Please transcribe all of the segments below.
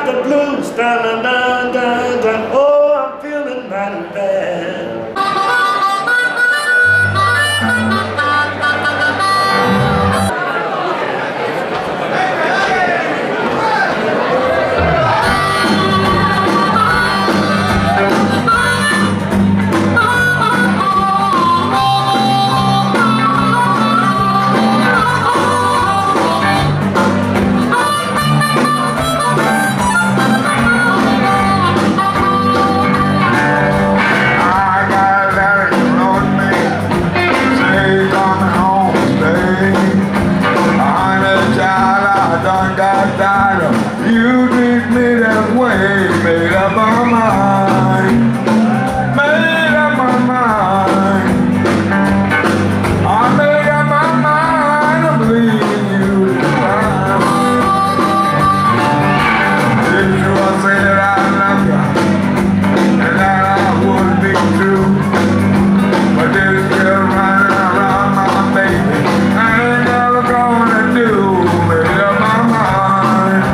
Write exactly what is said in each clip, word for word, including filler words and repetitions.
got the blues, dun dun dun dun dun. Oh, I'm feeling mighty bad. You treat me that way, made up my mind, made up my mind. I made up my mind, I'm leaving you tonight. It's true, I say that I love you, and that I would be true, but this girl running around my baby, I ain't never gonna do. Made up my mind.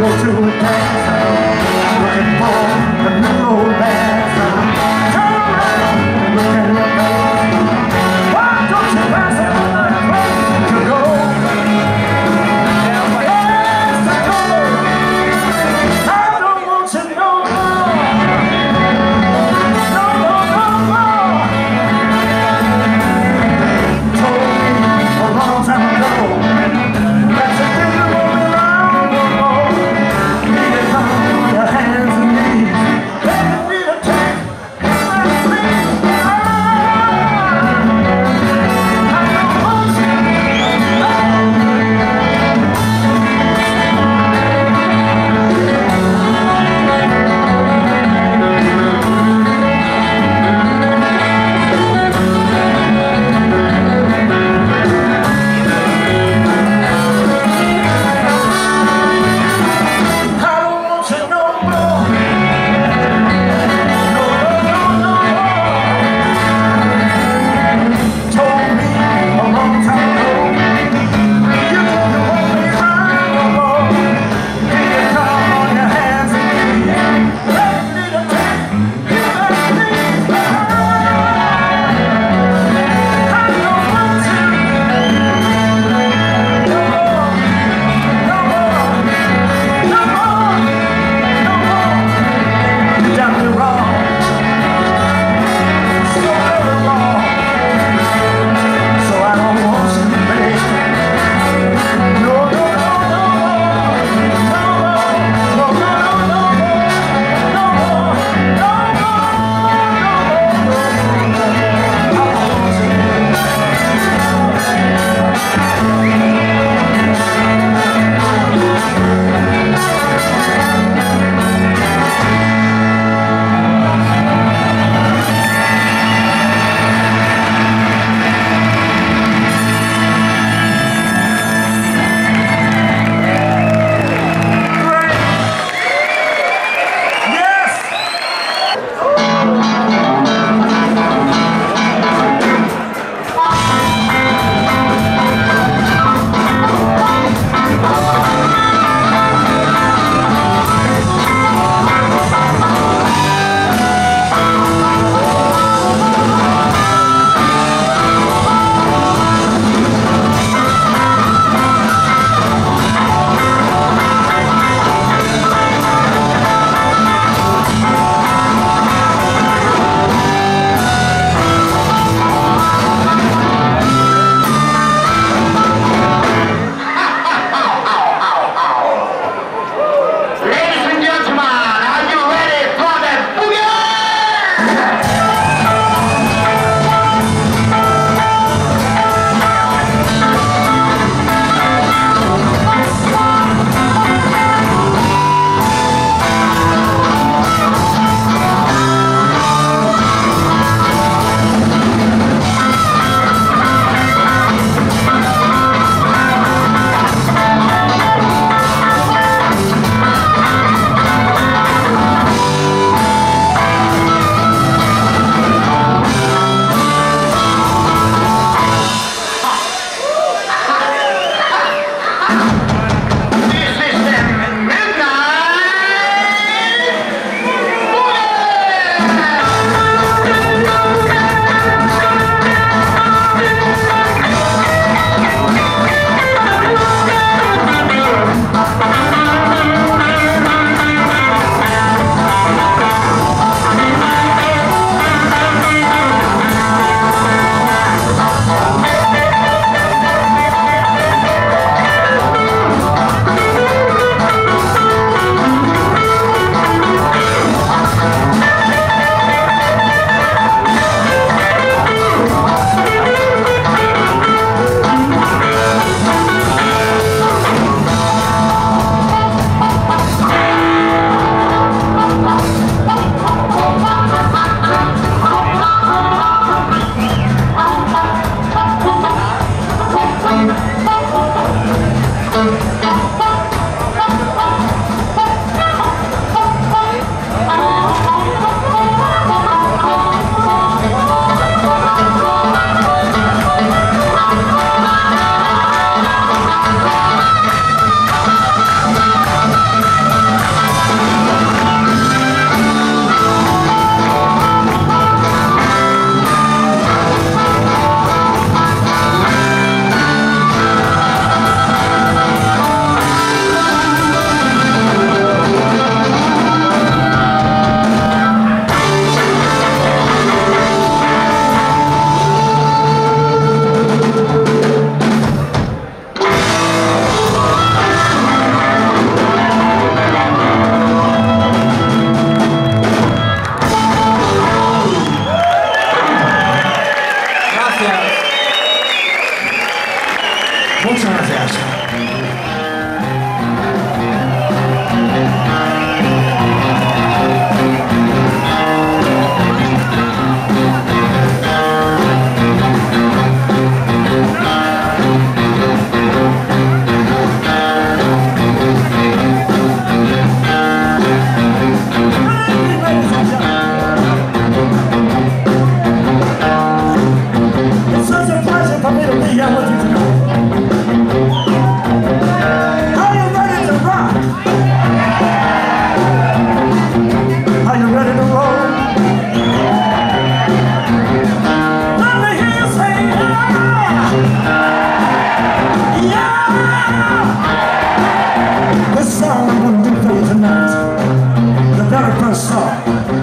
go to a dance, looking for a new romance. Turn around and look at her face. Why don't you pass another place to go? Yes, to go. I don't want you no more. No, no, no more. Told me a long time ago that you didn't want me around no more. Get down on your hands and knees. gracias. Muchas gracias. It's such a pleasure for me to be here with you tonight. Are you ready to rock? Are you ready to roll? Let me hear you say yeah! Yeah! This song I'm going to do for you tonight, the very first song,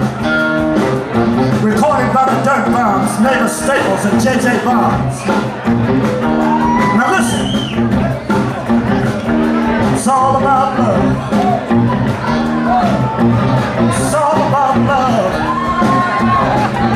recorded by the Dirt Bombs, Mavis Staples, and J J Barnes. Now listen, it's all about love. It's all about love.